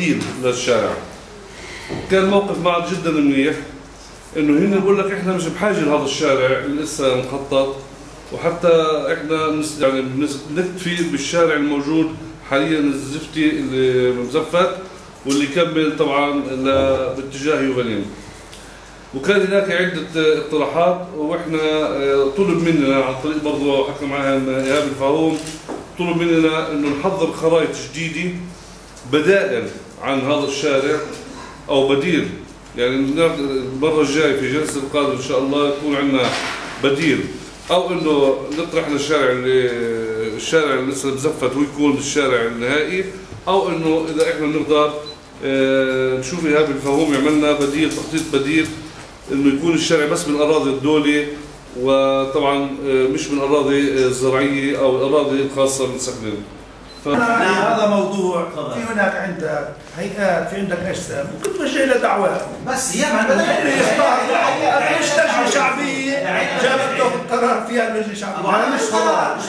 بديل للشارع. كان موقف معه جدا منيح، انه هن بقول لك احنا مش بحاجه لهذا الشارع اللي لسه مخطط، وحتى احنا يعني بنكتفي بالشارع الموجود حاليا الزفتي اللي مزفت واللي كمل طبعا باتجاه يوفالين. وكان هناك عده اقتراحات، واحنا طلب مننا عن طريق برضه حكى معها ايهاب الفاروم، طلب مننا انه نحضر خرائط جديده بدائل عن هذا الشارع او بديل، يعني المره الجايه في جلسه القادمه ان شاء الله يكون عندنا بديل، او انه نطرح للشارع الشارع اللي لسه مزفت ويكون الشارع النهائي، او انه اذا احنا بنقدر نشوف ايهاب الفاروم يعملنا بديل، تخطيط بديل انه يكون الشارع بس من اراضي الدوله، وطبعا مش من اراضي زراعيه او الاراضي الخاصه بالسكنين. هذا موضوع في هناك عندك هيئات، في عندك اجسام، وكنت وجه لها دعوات بس هي ما بدها مش لجنه شعبيه جابت قرار فيها اللجنه الشعبيه. مش خلاص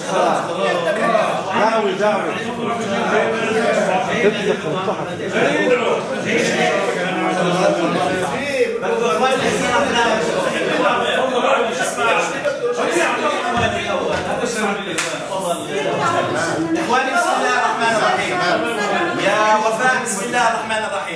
داوي اخواني بسم الله الرحمن الرحيم. يا وفاء بسم الله الرحمن الرحيم.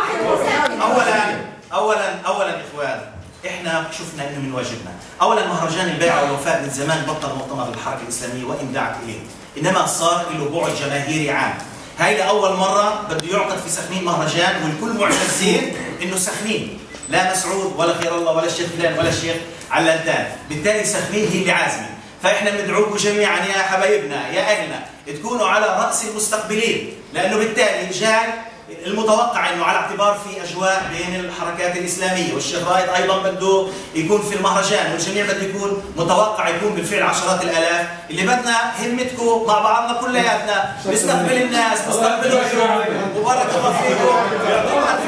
اولا اخوان، احنا شفنا انه من واجبنا اولا مهرجان البيع والوفاء من زمان بطل مؤتمر الحركه الاسلاميه وان دعت اليه، انما صار له بعد جماهيري عام. هاي لاول مره بده يعقد في سخنين مهرجان والكل معتزين انه سخنين لا مسعود ولا خير الله ولا الشيخ فلان ولا الشيخ علانتان، بالتالي سخنين هي اللي عازمه. فاحنا بندعوكم جميعا يا حبايبنا يا اهلنا تكونوا على راس المستقبلين، لانه بالتالي جاي المتوقع انه على اعتبار في اجواء بين الحركات الاسلاميه، والشيخ رائد ايضا بده يكون في المهرجان، والجميع بده يكون متوقع يكون بالفعل عشرات الالاف. اللي بدنا همتكم مع بعضنا كلياتنا نستقبل الناس، نستقبلهم، وبارك الله فيكم ويعطيكم الف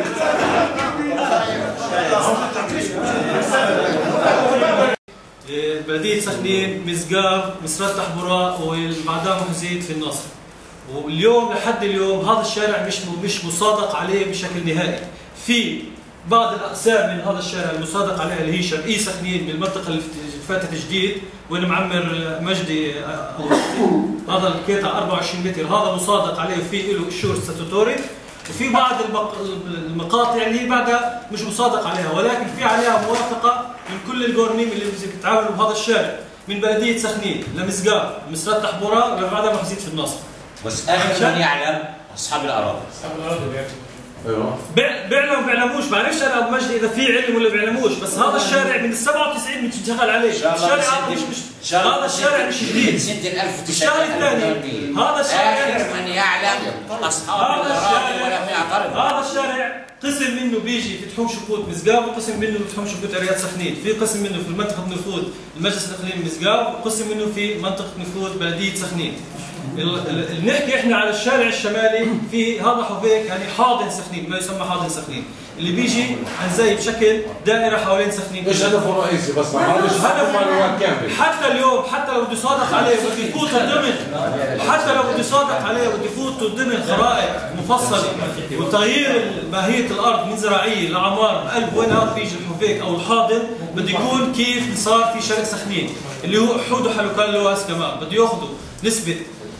عافيه. بلدية سخنين، مزقاف، مسرات تحبراء، وبعدها محزيد في النصر. واليوم لحد اليوم هذا الشارع مش مصادق عليه بشكل نهائي. في بعض الاقسام من هذا الشارع المصادق عليها اللي هي شرقي سخنين بالمنطقه اللي فاتت جديد وين معمر مجدي، هذا القطع 24 متر هذا مصادق عليه وفي له شور ستاتوري، وفي بعض المقاطع اللي هي بعدها مش مصادق عليها، ولكن في عليها موافقه من كل الجورنيم اللي بيتعاملوا بهذا الشارع من بلديه سخنين لمزقاف مسرات تحبوره لبعدها محزيد في النصر. بس اخر من يعلم اصحاب الاراضي. ايوه بيعلموا ما بيعلموش، بعرفش انا ابو مجدي اذا في علم ولا بيعلموش، بس هذا الشارع من ال 97 بنشتغل عليه، الشارع هذا الشارع مش جديد. الشارع الثاني هذا الشارع اخر من يعلم اصحاب الاراضي ولم يعترض. هذا الشارع قسم منه بيجي في تحوم شقوط مزقاف، وقسم منه في تحوم شقوط ارياض سخنين، في قسم منه في منطقه نفوذ المجلس الاقليمي مزقاف، وقسم منه في منطقه نفوذ بلديه سخنين. نحكي احنا على الشارع الشمالي في هذا حوفيك يعني حاضن سخنين، ما يسمى حاضن سخنين، اللي بيجي عن زي بشكل دائره حوالين سخنين. ايش هدفه الرئيسي بس حتى اليوم حتى لو بده يصادق عليه بده يفوت ضمن، حتى لو بده يصادق عليه بده يفوت ضمن خرائط مفصله وتغيير ماهيه الارض من زراعيه لعمار بقلب وين هذا بيجي الحوفيك او الحاضن، بده يكون كيف صار في شرق سخنين اللي هو حوض وحلوكان لواس كمان، بده ياخذوا نسبه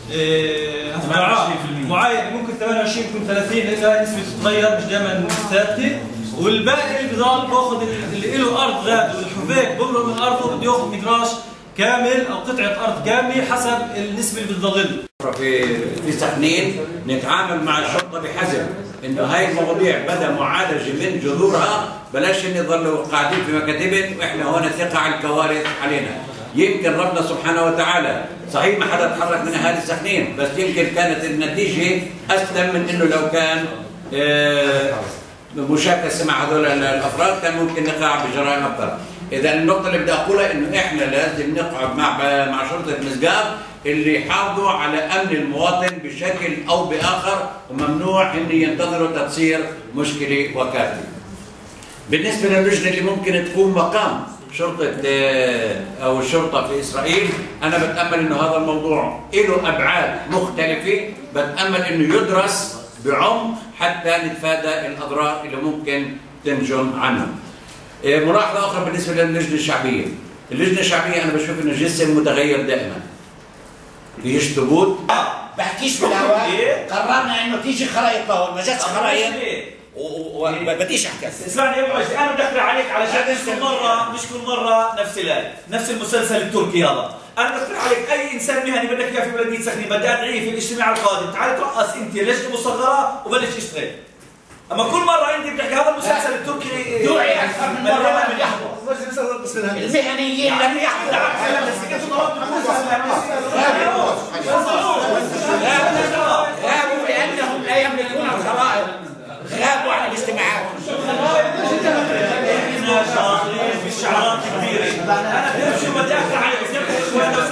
معين، ممكن 28 ممكن 30 لانها نسبه تتغير مش دائما ثابته، والباقي اللي بضل باخذ اللي له ارض غاد والحوفيك بمرق من ارضه بده ياخذ نقراش كامل او قطعه ارض كامله حسب النسبه اللي بتضل. في سخنين نتعامل مع الشرطه بحزم انه هاي المواضيع بدا معالجه من جذورها، بلاش ان يضلوا قاعدين في مكاتبهم واحنا هون ثقه على الكوارث علينا. يمكن ربنا سبحانه وتعالى صحيح ما حدا تحرك من اهالي سخنين، بس يمكن كانت النتيجه اسلم من انه لو كان مشاكسه مع هذول الافراد كان ممكن نقع بجرائم اكثر. اذا النقطه اللي بدي اقولها انه احنا لازم نقعد مع شرطه مزقاف اللي يحافظوا على امن المواطن بشكل او باخر، وممنوع ان ينتظروا تصير مشكله وكارثه. بالنسبه للجنه اللي ممكن تكون مقام شرطة أو الشرطة في إسرائيل، أنا بتأمل إنه هذا الموضوع له أبعاد مختلفة، بتأمل إنه يدرس بعمق حتى نتفادى الاضرار اللي ممكن تنجم عنها. ملاحظه اخرى بالنسبه للجنه الشعبيه. اللجنه الشعبيه انا بشوف انه جسم متغير دائما. فيش ثبوت. بحكيش بالهواء. قررنا انه تيجي خرايط لهون، ما جاتش خرايط وبديش احكي. اسمعني يا ابو مجدي، انا بدي اقترح عليك علشان مش كل مره نفس المسلسل التركي هذا. انا بدي اقترح عليك اي انسان مهني بدك اياه في بلديه سخنين، بدي ادعيه في الاجتماع القادم، تعال ترقص انت لجنه مصغره وبلش اشتغل. اما كل مره انت بتحكي هذا المسلسل التركي دوعي اكثر من مره من يحضر. المهنيين لم يحضروا. غابوا لانهم لا يملكون الخرائط، غابوا عن الاجتماعات. احنا شاطرين في الشعارات كثيره. انا بتعرف شو بدي اقترح عليك اخوان لو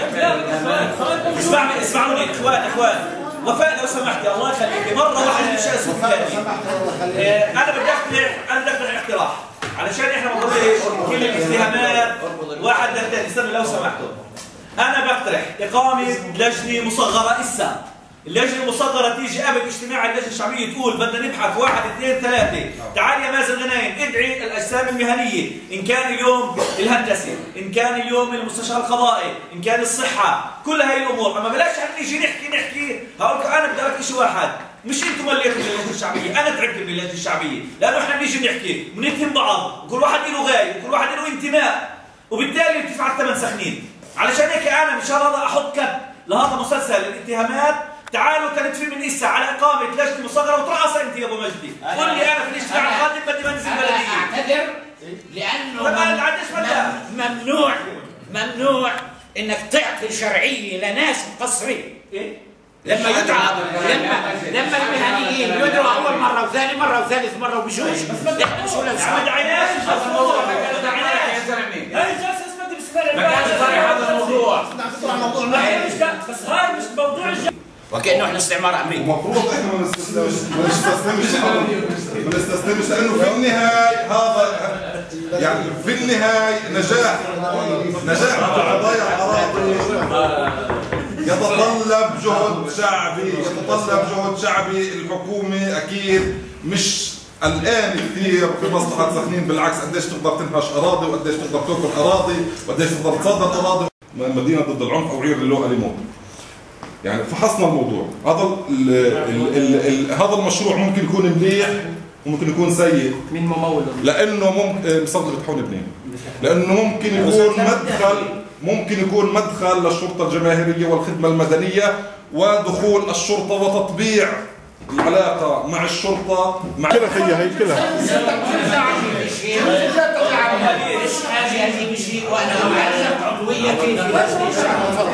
سمحت. اسمعوني اخوان وفاء لو سمحتي الله يخليكي مره واحده مش اسف انا بدي اقترح اقتراح علشان احنا ما نضلش كل الاتهامات واحد للثاني. استنوا لو سمحتوا، انا بقترح اقامه لجنه مصغره. اللجنه المصغره تيجي قبل اجتماع اللجنه الشعبيه تقول بدنا نبحث 1 2 3. تعال يا مازن غنايم ادعي الاجسام المهنيه، ان كان اليوم الهندسه، ان كان اليوم المستشار القضائي، ان كان الصحه، كل هاي الامور. اما بلاش احنا نيجي نحكي هقول انا بدي اقول شيء واحد، مش انتم مليتوا باللجنه الشعبيه، انا تعبت من اللجنه الشعبيه، لانه احنا بنيجي نحكي ونتهم بعض وكل واحد له غايه وكل واحد له انتماء، وبالتالي بتدفع الثمن سخنين. علشان هيك انا مشان هذا احط كت لهذا مسلسل الاتهامات. تعالوا تنتفي من إسا على إقامة لجنة مصغرة وترقص أنت يا أبو مجدي. قل لي أنا في الاجتماع القادم بدي منزل بلدية. أعتذر لأنه ممنوع إنك تعطي شرعية لناس مقصرين. لما المهنيين يدعوا أول مرة وثاني مرة وثالث مرة وبيجوش. إحنا شو لازم؟ ما دعيناش يا زلمة. هاي جالسة اسمها بالنسبة ما كانش صريح هذا الموضوع. بس هاي مش موضوع وكأنه احنا استعمار امريكي. المفروض احنا ما نستسلمش لانه في النهايه هذا يعني في النهايه نجاح قضايا الاراضي يتطلب جهد شعبي. الحكومه اكيد مش الان كثير في مصلحه سخنين، بالعكس قديش تقدر تنهش اراضي وقديش تقدر تاكل اراضي وقديش تقدر تصدر اراضي. مدينه ضد العنف او غير اللغه اللي موجود. يعني فحصنا الموضوع هذا المشروع ممكن يكون مليح وممكن يكون سيء. مين ممول؟ لانه ممكن مصدر بتحول اثنين، لانه ممكن يكون مدخل للشرطه الجماهيريه والخدمه المدنيه ودخول الشرطه وتطبيع العلاقه مع الشرطه مع كلها هي كلها. هذه بشيء وانا اعلم عضويتي في لجنه الشعب.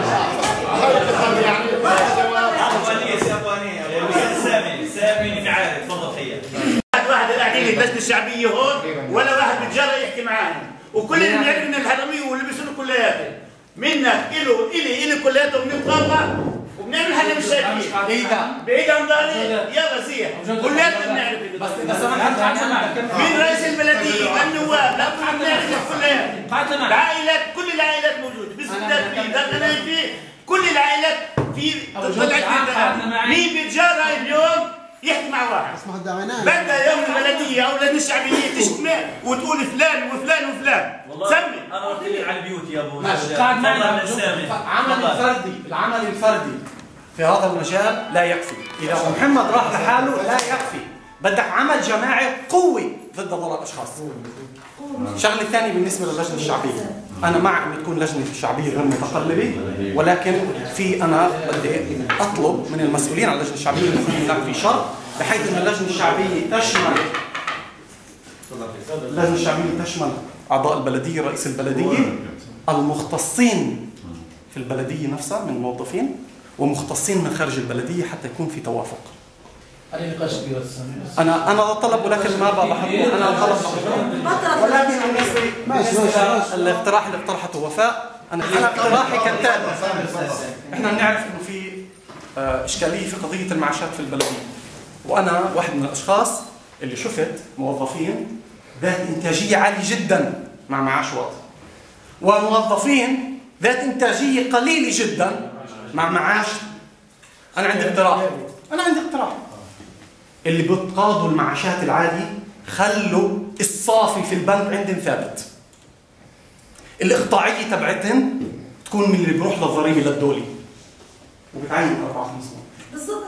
سامي عارف تفضل خير. واحد قاعدين في اللجنه الشعبيه هون ولا واحد بتجرأ يحكي معانا، وكلنا بنعرف ان الحراميه ولبسوا كلياتهم منك الي كلياتهم بنتقاطع وبنعمل حاجه مش شايفين. بعيد عن ظهري يلا زيح كلياتنا بنعرف. بس اذا سمحت مين رئيس البلديه؟ النواب لابد بنعرف كلياتهم. العائلات كل العائلات موجوده، بالذات في داخل في كل العائلات في طلعت مين بيتجرأ اليوم يحكي مع واحد؟ بدها يوم البلديه او اللجنه الشعبيه تجتمع وتقول فلان وفلان وفلان. سمي. انا قلت لك على بيوتي يا ابو قاعد معنا العمل الفردي في هذا المجال لا يكفي. اذا محمد راح لحاله لا يكفي، بدك عمل جماعي قوي ضد هذول الاشخاص. الشغله الثانيه بالنسبه للجنه الشعبيه، انا مع ان تكون لجنه الشعبيه غير متقلبه، ولكن انا بدي اطلب من المسؤولين عن اللجنه الشعبيه ان يكون هناك في شرط بحيث ان اللجنه الشعبيه تشمل اعضاء البلديه، رئيس البلديه، المختصين في البلديه نفسها من الموظفين ومختصين من خارج البلديه حتى يكون في توافق. انا طلب ولكن ما بحطه انا الطلب، ولكن بالنسبه الاقتراح اللي اقترحته وفاء، انا اقتراحي كالتالي. احنا بنعرف انه في اشكاليه في قضيه المعاشات في البلديه، وانا واحد من الاشخاص اللي شفت موظفين ذات انتاجيه عاليه جدا مع معاش واطي، وموظفين ذات انتاجيه قليله جدا مع معاش. انا عندي اقتراح اللي بتقاضوا المعاشات العاليه خلوا الصافي في البنك عندهم ثابت. الاقطاعيه تبعتهم تكون من اللي بيروح للضريبه للدولي وبتعين 4 5 بالضبط.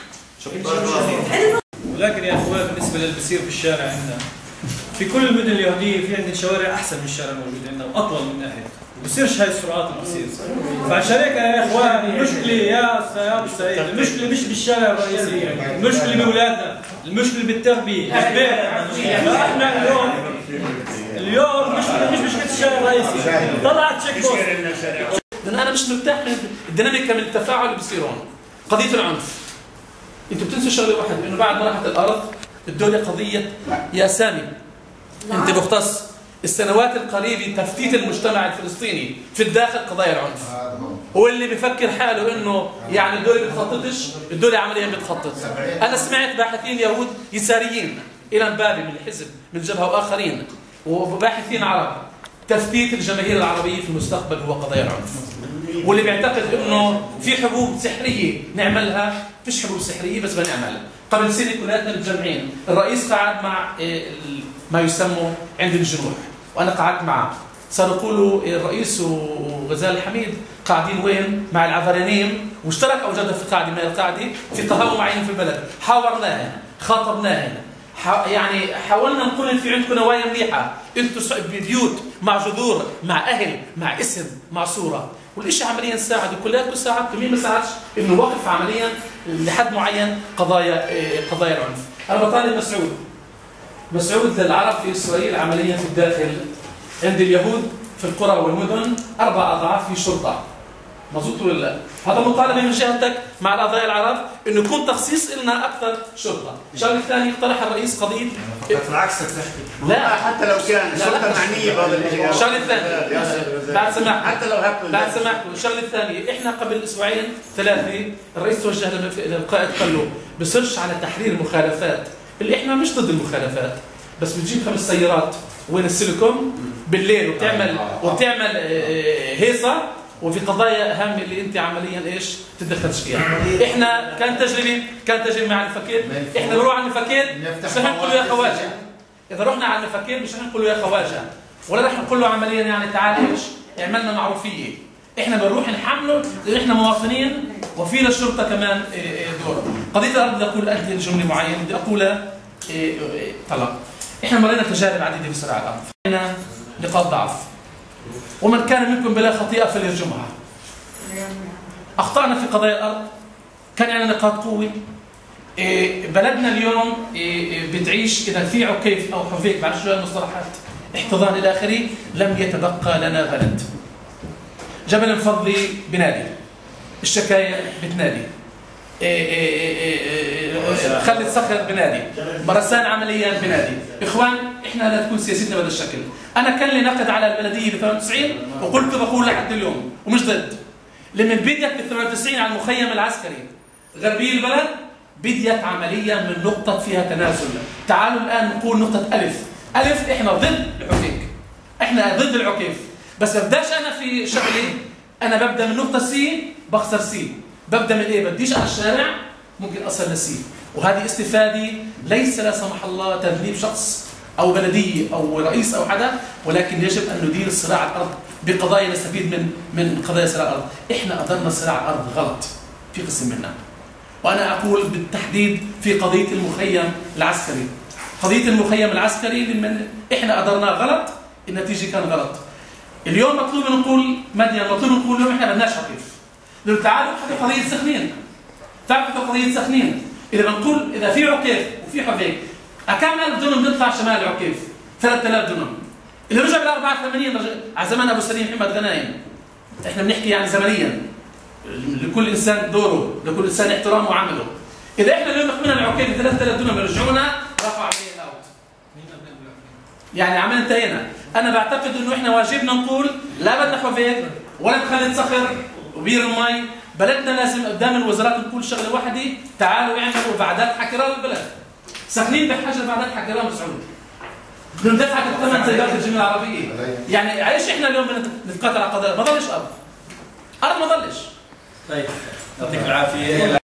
ولكن يا اخوان بالنسبه للي بيصير في الشارع عندنا في كل المدن اليهوديه في عندنا شوارع احسن من الشارع الموجود عندنا واطول من ناحيه وبصيرش هاي السرعات اللي بتصير. فعشان هيك يا اخوان المشكله يا ابو سعيد المشكله مش بالشارع الرئيسي، المشكله باولادنا، المشكله بالتربيه، فاحنا اليوم مش مشكله الشارع الرئيسي، طلعت تشيك بوست. لان انا مش مرتاح من الديناميكا من التفاعل اللي بصير هون. قضيه العنف انتوا بتنسوا شغله واحده، انه بعد ما راحت الارض الدوله قضيه يا سامي انت مختص السنوات القريبه تفتيت المجتمع الفلسطيني في الداخل قضايا العنف. هو اللي بفكر حاله انه يعني الدوله بتخططش، الدوله عمليا بتخطط. انا سمعت باحثين يهود يساريين الى مبابي من الحزب من جبهه واخرين وباحثين عرب تفتيت الجماهير العربيه في المستقبل هو قضايا العنف. واللي بيعتقد انه في حبوب سحريه نعملها، فيش حبوب سحريه بس بنعملها. قبل سنه كلاتنا متجمعين، الرئيس قعد مع ما يسمى عند الجنوح وانا قعدت معه، صاروا يقولوا الرئيس وغزال الحميد قاعدين وين؟ مع العفرانيين، واشترك اوجدنا في قاعده من القاعده في قهوه معين في البلد، حاورناها، خاطبناها، يعني حاولنا نقول ان في عندكم نوايا مليحه، انتم ببيوت مع جذور مع اهل مع اسم مع صوره، والشيء عمليا ساعد وكلياتكم ساعدتوا، مين ما ساعدش؟ انه وقف عمليا لحد معين قضايا العنف. انا بطالب مسعود للعرب في اسرائيل عمليا في الداخل عند اليهود في القرى والمدن 4 أضعاف في شرطه. مظبوط ولا لا؟ هذا مطالبه من جهتك مع الاعضاء العرب انه يكون تخصيص لنا اكثر شرطه. الشغله الثانيه اقترح الرئيس قضيه بالعكس تحكي لا حتى لو كان الشرطه معنيه بهذا الشيء. الشغله الثانيه بعد سماحكم حتى لو هكذا بعد سماحكم الشغله الثانيه احنا قبل اسبوعين 3 الرئيس توجه للقائد قال له بصرش على تحرير المخالفات اللي احنا مش ضد المخالفات بس بتجيب 5 سيارات وين السيليكون بالليل وبتعمل هيصه وفي قضايا اهم اللي انت عمليا ايش تتدخلش فيها. احنا كان تجربه مع الفكير، احنا بنروح على الفكير مش رح نقول له يا خواجه. اذا رحنا على الفكير مش رح نقول له يا خواجه ولا رح نقول له عمليا يعني تعال ايش اعملنا معروفيه. احنا بنروح نحمله لان احنا مواطنين وفي للشرطه كمان دور. قضيه الارض بدي اقول انت جمله معينه بدي اقولها طلب. احنا مرينا تجارب عديده في صراع الارض، مرينا نقاط ضعف ومن كان منكم بلا خطيئه فليرجمها. اخطانا في قضايا الارض، كان عندنا نقاط قوه. بلدنا اليوم بتعيش اذا في عكيف او حفيك بعرف شو المصطلحات احتضان الى اخره، لم يتبقى لنا بلد. جبل الفضلي بنادي، الشكاية بتنادي، خلت صخر بنادي، مرسان عمليا بنادي. اخوان احنا لا تكون سياستنا بهذا الشكل. انا كان لي نقد على البلديه ب 98 وقلت بقول لحد اليوم ومش ضد. لما بديت ب 98 على المخيم العسكري غربي البلد بديت عمليا من نقطه فيها تنازل. تعالوا الان نقول نقطه الف احنا ضد العكيف، احنا ضد العكيف، بس بداش انا في شغلي انا ببدا من نقطه سي بخسر سي، ببدا من ايه؟ بديش على الشارع ممكن اصل لسي، وهذه استفاده ليس لا سمح الله تذنيب شخص او بلديه او رئيس او حدا، ولكن يجب ان ندير صراع الارض بقضايا نستفيد من قضايا صراع الارض. احنا ادرنا صراع الارض غلط في قسم منها، وانا اقول بالتحديد في قضيه المخيم العسكري. قضيه المخيم العسكري من احنا ادرناه غلط، النتيجه كان غلط. اليوم مطلوب نقول مدين، مطلوب نقول اليوم احنا بدناش عكيف. لو تعالوا نحكي قضيه سخنين. تعرفوا قضيه سخنين، اذا بنقول اذا في عكيف وفي حفيك، كم 1000 دنم بيطلع شمال العكيف؟ 3000 دنم. اللي رجع بال 84 على زمان ابو سليم محمد غنايم. احنا بنحكي يعني زمنيا. لكل انسان دوره، لكل انسان احترامه وعمله. اذا احنا اليوم اخذنا العكيف 3000 دنم يرجعونا رفع عليه الاوت. يعني عملنا انتهينا. انا بعتقد انه احنا واجبنا نقول لا بدنا حفيك ولا نخلي صخر وبير المي، بلدنا لازم قدام الوزارات نقول شغله واحده، تعالوا اعملوا بعدات حكرة للبلد. ساكنين بحاجه لبعدات حكرة مسعود. بدنا ندفعك الثمن زي باقي الجمعيه العربيه. يعني عايش احنا اليوم نتقاتل على قضايا، ما ضلش ارض ما ضلش. طيب يعطيك العافيه.